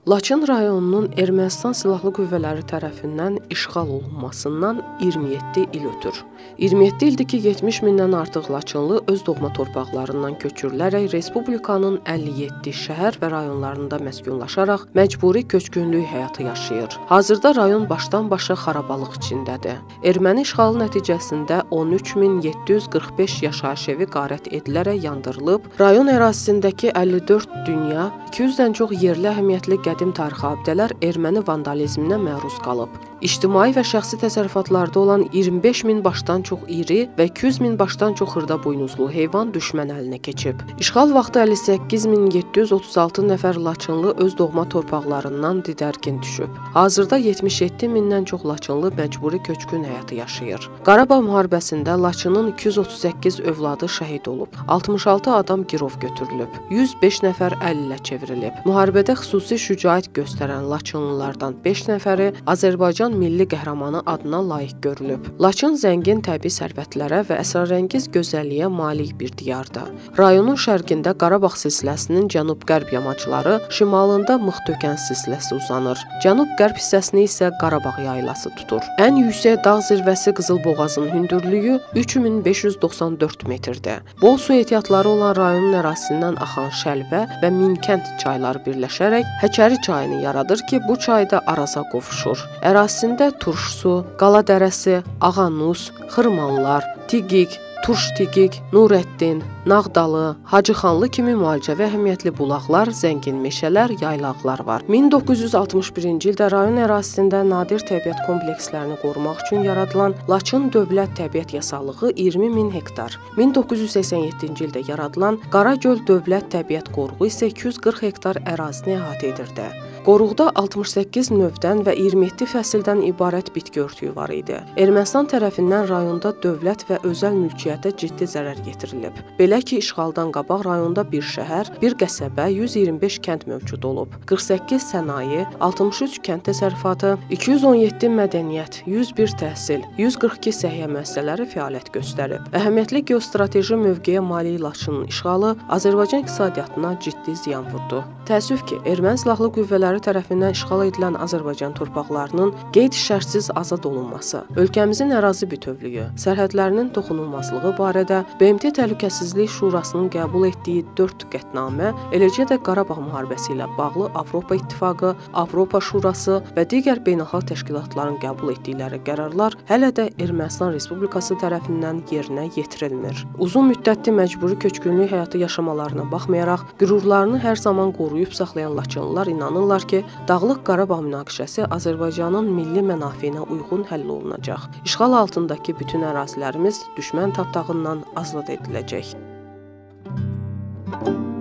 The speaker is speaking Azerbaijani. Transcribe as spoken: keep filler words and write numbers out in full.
Laçın rayonunun Ermənistan Silahlı Qüvvələri tərəfindən işğal olunmasından iyirmi yeddi il ötür. iyirmi yeddi ildir ki, yetmiş mindən artıq Laçınlı öz doğma torpaqlarından köçürülərək Respublikanın əlli yeddi şəhər və rayonlarında məskunlaşaraq məcburi köçkünlük həyatı yaşayır. Hazırda rayon başdan-başa xarabalıq içindədir. Erməni işğalı nəticəsində on üç min yeddi yüz qırx beş yaşayış evi qarət edilərək yandırılıb, rayon ərazisindəki əlli dörd dünya, iki yüzdən çox yerli əhəmiyyətli qədim tarixi abidələr erməni vandalizminə məruz qalıb. İctimai və şəxsi təsərrüfatlarda olan iyirmi beş min başdan çox iri və iki yüz min başdan çox xırda buynuzlu heyvan düşmən əlinə keçib. İşğal vaxtı əlli səkkiz min yeddi yüz otuz altı nəfər Laçınlı öz doğma torpaqlarından didərgin düşüb. Hazırda yetmiş yeddi mindən çox Laçınlı məcburi köçkün həyatı yaşayır. Qarabağ müharibəsində Laçının iki yüz otuz səkkiz övladı şəhid olub, altmış altı adam girov götürülüb, yüz beş nəfər əlillə çevrilib. Müharibədə xüsusi şücaət göstərən Laçınlılardan beş nəfəri Azərbaycan milli qəhrəmanı adına layiq görülüb. Laçın zəngin təbii sərvətlərə və əsrarəngiz gözəlliyə malik bir diyardır. Rayonun şərqində Qarabağ silsiləsinin cənub-qərb yamacları, şimalında Mıxtökən silsiləsi uzanır. Cənub-qərb hissəsini isə Qarabağ yaylası tutur. Ən yüksək dağ zirvəsi Qızılboğazın hündürlüyü üç min beş yüz doxsan dörd metrdir. Bol su ehtiyatları olan rayonun ərazisindən axan Şəlbə və Minkənd çayları birləşərək Həkəri çayını yaradır ki, bu çayda Araza qovuşur. Ərazisində Turş su, Qala dərəsi, Ağanus, Xırmanlar, Tiqiq, Turş-Tiqiq, Nurəddin, Nağdalı, Hacıxanlı kimi müalicəvi əhəmiyyətli bulaqlar, zəngin meşələr, yaylaqlar var. min doqquz yüz altmış birinci ildə rayon ərazisində nadir təbiət komplekslərini qorumaq üçün yaradılan Laçın Dövlət Təbiət Yasallığı iyirmi min hektar. min doqquz yüz səksən yeddinci ildə yaradılan Qaragöl Dövlət Təbiət Qoruğu isə iki yüz qırx hektar ərazini əhatə edirdi. Qoruqda altmış səkkiz növdən və iyirmi yeddi fəsildən ibarət bitki örtüyü var idi. Ermənistan tərəfindən rayonda dövlət və özəl mülkiyyətə ciddi zərər yetirilib. Belə ki, işğaldan qabaq rayonda bir şəhər, bir qəsəbə, yüz iyirmi beş kənd mövcud olub. qırx səkkiz sənaye, altmış üç kənd təsərrüfatı, iki yüz on yeddi mədəniyyət, yüz bir təhsil, yüz qırx iki səhiyyə müəssisələri fəaliyyət göstərib. Əhəmiyyətli geostrateji mövqeyə malik Laçının işğalı Azərbaycan iqtisadiyyatına ciddi ziyan vurdu. Təəssüf ki, Erməni Silahlı Qüvvələri tərəfindən işğal edilən Azərbaycan torpaqlarının qeyd-şərtsiz azad olunması, ölkəmizin ərazi bütövlüyü, sərhədlərinin toxunulmazlığı barədə B M T Təhlükəsizlik Şurasının qəbul etdiyi dörd qətnamə, eləcə də Qarabağ müharibəsi ilə bağlı Avropa İttifaqı, Avropa Şurası və digər beynəlxalq təşkilatların qəbul etdikləri qərarlar hələ də Ermənistan Respublikası tərəfindən yerinə yetirilmir. Uzun müddətli məcburi köçkünlük həyatı yaşamalarına baxmayaraq, qürurlarını hər zaman qoruyub saxlayan Laçınlılar inanırlar ki, Dağlıq Qarabağ münaqişəsi Azərbaycanın milli mənafeyinə uyğun həll olunacaq. İşğal altındakı bütün ərazilərimiz düşmən tapdağından azad ediləcək.